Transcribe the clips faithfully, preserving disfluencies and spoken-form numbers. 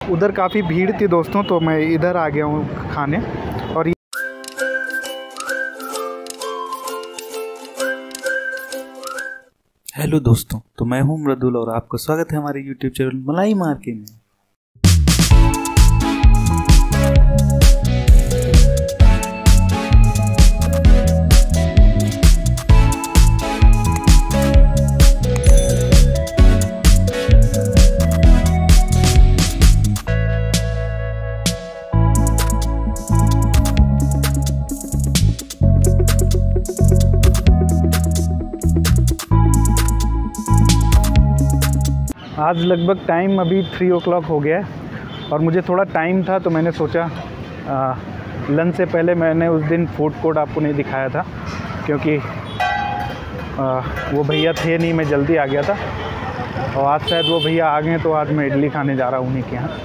उधर काफ़ी भीड़ थी दोस्तों, तो मैं इधर आ गया हूँ खाने। और हेलो दोस्तों, तो मैं हूं मृदुल और आपका स्वागत है हमारे यूट्यूब चैनल मलाई मार्के में। आज लगभग टाइम अभी थ्री ओ क्लॉक हो गया है और मुझे थोड़ा टाइम था, तो मैंने सोचा लंच से पहले मैंने उस दिन फूड कोर्ट आपको नहीं दिखाया था क्योंकि आ, वो भैया थे नहीं, मैं जल्दी आ गया था। और आज शायद वो भैया आ गए, तो आज मैं इडली खाने जा रहा हूँ उन्हीं के यहाँ।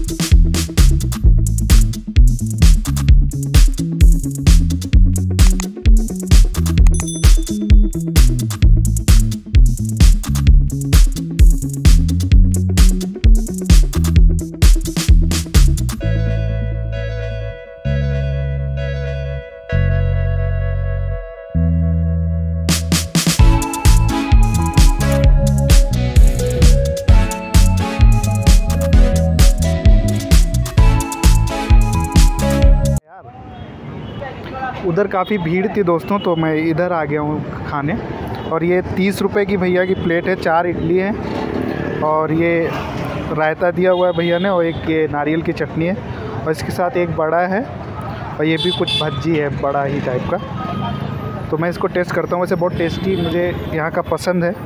उधर काफ़ी भीड़ थी दोस्तों, तो मैं इधर आ गया हूँ खाने। और ये तीस रुपए की भैया की प्लेट है, चार इडली है और ये रायता दिया हुआ है भैया ने, और एक ये नारियल की चटनी है और इसके साथ एक बड़ा है और ये भी कुछ भज्जी है बड़ा ही टाइप का। तो मैं इसको टेस्ट करता हूँ। वैसे बहुत टेस्टी मुझे यहाँ का पसंद है।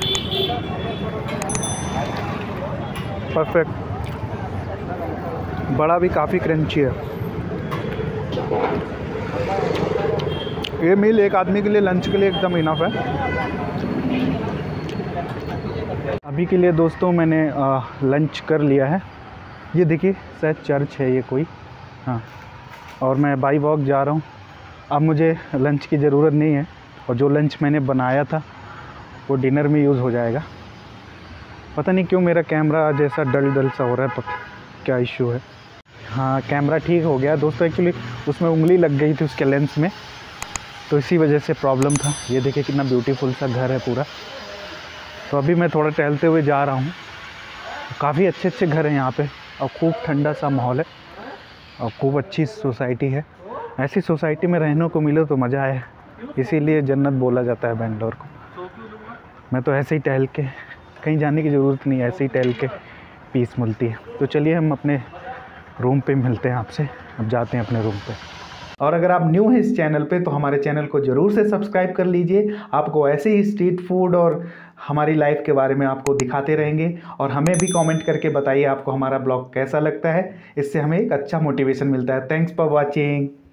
परफेक्ट, बड़ा भी काफ़ी क्रंची है। ये मील एक आदमी के लिए लंच के लिए एकदम इनफ है। अभी के लिए दोस्तों मैंने आ, लंच कर लिया है। ये देखिए शायद चर्च है ये कोई, हाँ। और मैं बाई वॉक जा रहा हूँ। अब मुझे लंच की ज़रूरत नहीं है और जो लंच मैंने बनाया था वो डिनर में यूज़ हो जाएगा। पता नहीं क्यों मेरा कैमरा जैसा डल डल सा हो रहा है, पता क्या इशू है। हाँ, कैमरा ठीक हो गया दोस्तों। एक्चुअली उसमें उंगली लग गई थी उसके लेंस में, तो इसी वजह से प्रॉब्लम था। ये देखिए कितना ब्यूटीफुल सा घर है पूरा। तो अभी मैं थोड़ा टहलते हुए जा रहा हूँ। काफ़ी अच्छे अच्छे घर हैं यहाँ पे और खूब ठंडा सा माहौल है और खूब अच्छी सोसाइटी है। ऐसी सोसाइटी में रहने को मिले तो मज़ा आए, इसीलिए जन्नत बोला जाता है बेंगलोर को। मैं तो ऐसे ही टहल के, कहीं जाने की ज़रूरत नहीं, ऐसे ही टहल के पीस मिलती है। तो चलिए हम अपने रूम पे मिलते हैं आपसे। अब जाते हैं अपने रूम पे। और अगर आप न्यू हैं इस चैनल पे तो हमारे चैनल को ज़रूर से सब्सक्राइब कर लीजिए। आपको ऐसे ही स्ट्रीट फूड और हमारी लाइफ के बारे में आपको दिखाते रहेंगे। और हमें भी कमेंट करके बताइए आपको हमारा ब्लॉग कैसा लगता है। इससे हमें एक अच्छा मोटिवेशन मिलता है। Thanks for watching.